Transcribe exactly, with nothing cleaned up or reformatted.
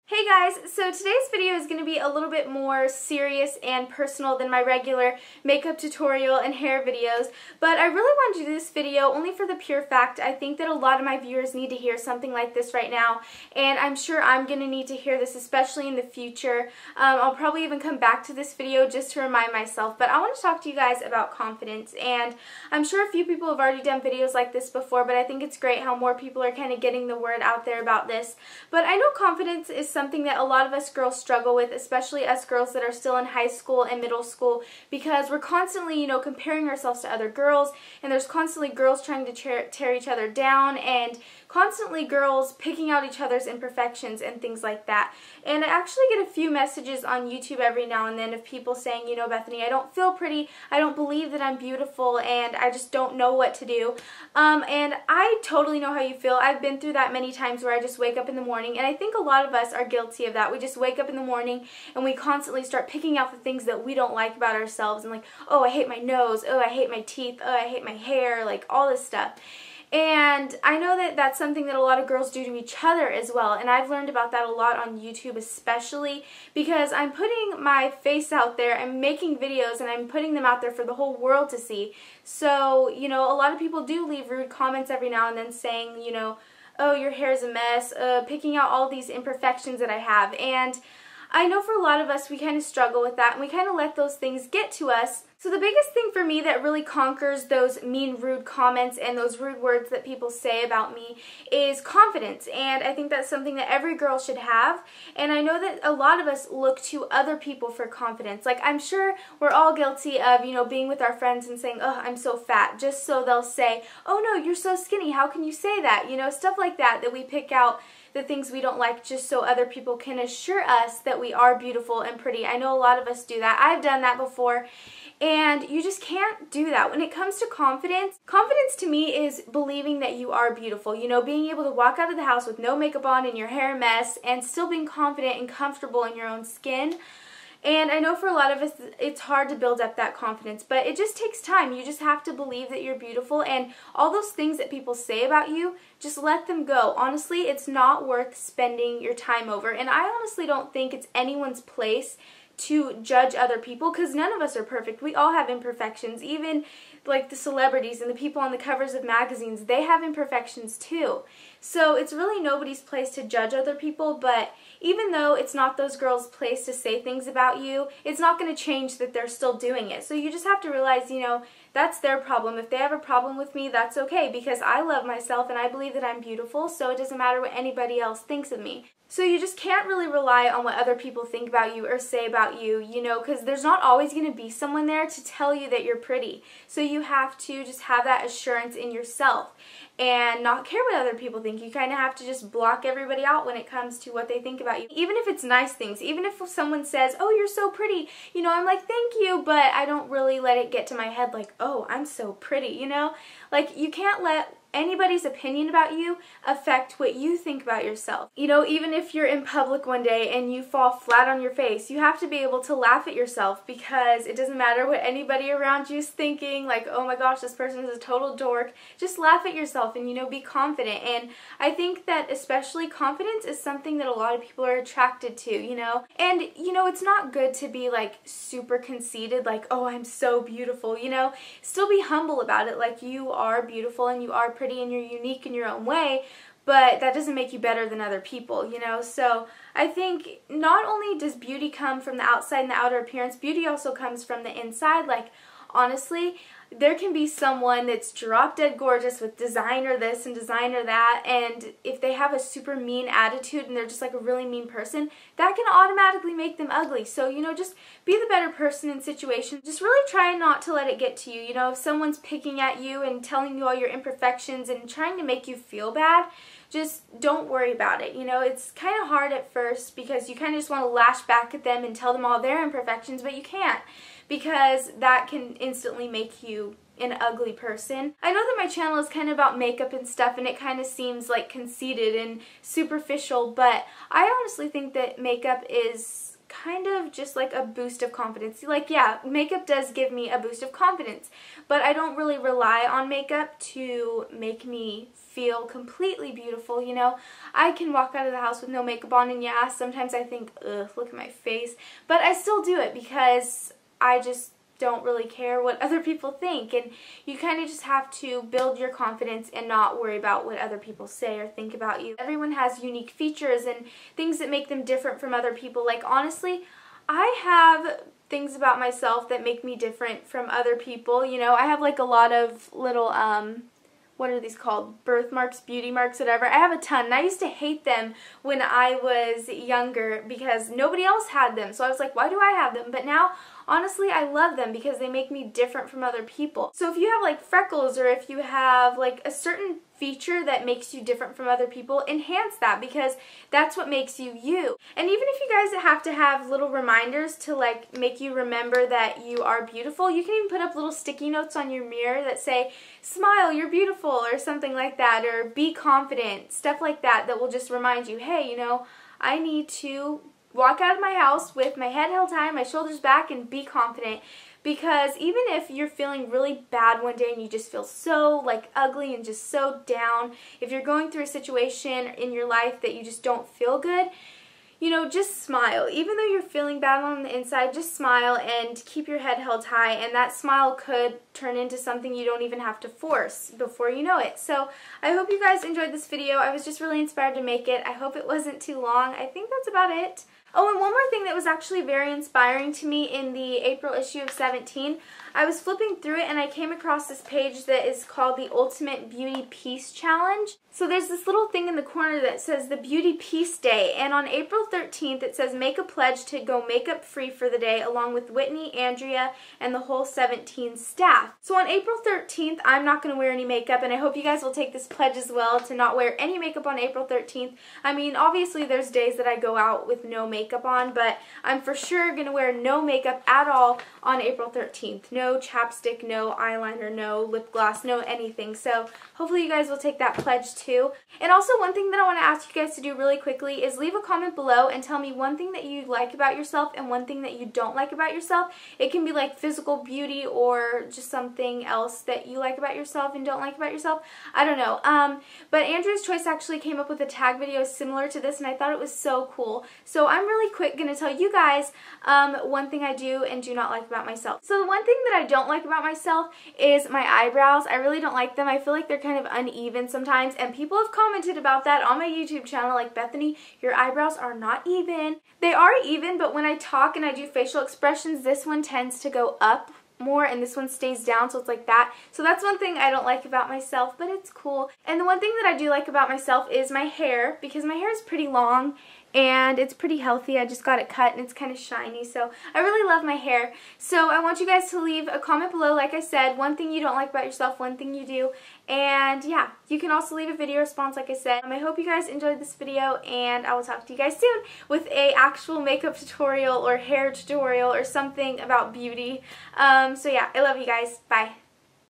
Hey guys, so today's video is going to be a little bit more serious and personal than my regular makeup tutorial and hair videos, but I really wanted to do this video only for the pure fact I think that a lot of my viewers need to hear something like this right now, and I'm sure I'm going to need to hear this especially in the future. Um, I'll probably even come back to this video just to remind myself, but I want to talk to you guys about confidence, and I'm sure a few people have already done videos like this before, but I think it's great how more people are kind of getting the word out there about this. But I know confidence is something that a lot of us girls struggle with, especially us girls that are still in high school and middle school, because we're constantly, you know, comparing ourselves to other girls, and there's constantly girls trying to tear, tear each other down, and constantly girls picking out each other's imperfections and things like that. And I actually get a few messages on YouTube every now and then of people saying, you know, Bethany, I don't feel pretty, I don't believe that I'm beautiful, and I just don't know what to do. Um, and I totally know how you feel. I've been through that many times where I just wake up in the morning, and I think a lot of us are guilty of that. We just wake up in the morning and we constantly start picking out the things that we don't like about ourselves, and like, oh, I hate my nose, oh, I hate my teeth, oh, I hate my hair, like all this stuff. And I know that that's something that a lot of girls do to each other as well, and I've learned about that a lot on YouTube, especially because I'm putting my face out there, I'm making videos, and I'm putting them out there for the whole world to see. So, you know, a lot of people do leave rude comments every now and then saying, you know, oh, your hair's a mess, uh, picking out all these imperfections that I have. And I know for a lot of us, we kind of struggle with that, and we kind of let those things get to us. So the biggest thing for me that really conquers those mean, rude comments and those rude words that people say about me is confidence. And I think that's something that every girl should have. And I know that a lot of us look to other people for confidence. Like, I'm sure we're all guilty of, you know, being with our friends and saying, oh, I'm so fat, just so they'll say, oh no, you're so skinny, how can you say that? You know, stuff like that, that we pick out the things we don't like just so other people can assure us that we are beautiful and pretty. I know a lot of us do that. I've done that before. And you just can't do that. When it comes to confidence, confidence to me is believing that you are beautiful. You know, being able to walk out of the house with no makeup on and your hair a mess and still being confident and comfortable in your own skin. And I know for a lot of us, it's hard to build up that confidence, but it just takes time. You just have to believe that you're beautiful, and all those things that people say about you, just let them go. Honestly, it's not worth spending your time over, and I honestly don't think it's anyone's place to judge other people, because none of us are perfect. We all have imperfections. Even like the celebrities and the people on the covers of magazines, they have imperfections too. So it's really nobody's place to judge other people, but even though it's not those girls' place to say things about you, it's not going to change that they're still doing it. So you just have to realize, you know, that's their problem. If they have a problem with me, that's okay, because I love myself and I believe that I'm beautiful, so it doesn't matter what anybody else thinks of me. So you just can't really rely on what other people think about you or say about you, you know, because there's not always going to be someone there to tell you that you're pretty. So you have to just have that assurance in yourself and not care what other people think. You kind of have to just block everybody out when it comes to what they think about you. Even if it's nice things, even if someone says, oh, you're so pretty, you know, I'm like, thank you, but I don't really let it get to my head like, oh, I'm so pretty, you know? Like, you can't let anybody's opinion about you affect what you think about yourself. You know, even if you're in public one day and you fall flat on your face, you have to be able to laugh at yourself, because it doesn't matter what anybody around you is thinking, like, oh my gosh, this person is a total dork. Just laugh at yourself and, you know, be confident. And I think that especially confidence is something that a lot of people are attracted to, you know? And, you know, it's not good to be, like, super conceited, like, oh, I'm so beautiful, you know? Still be humble about it, like, you are beautiful and you are pretty and you're unique in your own way, but that doesn't make you better than other people, you know? So I think not only does beauty come from the outside and the outer appearance, beauty also comes from the inside. Like, honestly, there can be someone that's drop dead gorgeous with designer this and designer that, and if they have a super mean attitude and they're just like a really mean person, that can automatically make them ugly. So, you know, just be the better person in situations. Just really try not to let it get to you. You know, if someone's picking at you and telling you all your imperfections and trying to make you feel bad, just don't worry about it. You know, it's kind of hard at first because you kind of just want to lash back at them and tell them all their imperfections, but you can't, because that can instantly make you an ugly person. I know that my channel is kind of about makeup and stuff, and it kind of seems like conceited and superficial, but I honestly think that makeup is kind of just like a boost of confidence. Like, yeah, makeup does give me a boost of confidence, but I don't really rely on makeup to make me feel completely beautiful, you know. I can walk out of the house with no makeup on, and yeah, sometimes I think, ugh, look at my face, but I still do it because I just don't really care what other people think, and you kind of just have to build your confidence and not worry about what other people say or think about you. Everyone has unique features and things that make them different from other people. Like, honestly, I have things about myself that make me different from other people. You know, I have like a lot of little, um, what are these called? Birthmarks, beauty marks, whatever. I have a ton, and I used to hate them when I was younger because nobody else had them. So I was like, why do I have them? But now, honestly, I love them because they make me different from other people. So if you have like freckles, or if you have like a certain feature that makes you different from other people, enhance that, because that's what makes you you. And even if you guys have to have little reminders to like make you remember that you are beautiful, you can even put up little sticky notes on your mirror that say, smile, you're beautiful, or something like that, or be confident, stuff like that, that will just remind you, hey, you know, I need to walk out of my house with my head held high, my shoulders back, and be confident. Because even if you're feeling really bad one day and you just feel so like ugly and just so down, if you're going through a situation in your life that you just don't feel good, you know, just smile. Even though you're feeling bad on the inside, just smile and keep your head held high, and that smile could turn into something you don't even have to force before you know it. So I hope you guys enjoyed this video. I was just really inspired to make it. I hope it wasn't too long. I think that's about it. Oh, and one more thing that was actually very inspiring to me in the April issue of seventeen, I was flipping through it and I came across this page that is called the Ultimate Beauty Peace Challenge. So there's this little thing in the corner that says the Beauty Peace Day, and on April thirteenth it says make a pledge to go makeup free for the day along with Whitney, Andrea, and the whole seventeen staff. So on April thirteenth I'm not going to wear any makeup, and I hope you guys will take this pledge as well to not wear any makeup on April thirteenth. I mean, obviously there's days that I go out with no makeup on, but I'm for sure going to wear no makeup at all on April thirteenth. No chapstick, no eyeliner, no lip gloss, no anything. So hopefully you guys will take that pledge too. And also, one thing that I want to ask you guys to do really quickly is leave a comment below and tell me one thing that you like about yourself and one thing that you don't like about yourself. It can be like physical beauty or just something else that you like about yourself and don't like about yourself. I don't know. Um, but Andrea's Choice actually came up with a tag video similar to this, and I thought it was so cool. So I'm really quick going to tell you guys um, one thing I do and do not like about myself. So the one thing that I don't like about myself is my eyebrows. I really don't like them. I feel like they're kind of uneven sometimes, and people have commented about that on my YouTube channel, like, Bethany, your eyebrows are not even. They are even, but when I talk and I do facial expressions, this one tends to go up more and this one stays down, so it's like that. So that's one thing I don't like about myself, but it's cool. And the one thing that I do like about myself is my hair, because my hair is pretty long and it's pretty healthy. I just got it cut and it's kind of shiny, so I really love my hair. So I want you guys to leave a comment below, like I said, one thing you don't like about yourself, one thing you do, and yeah, you can also leave a video response, like I said. Um, I hope you guys enjoyed this video, and I will talk to you guys soon with a actual makeup tutorial or hair tutorial or something about beauty. Um, so yeah, I love you guys. Bye.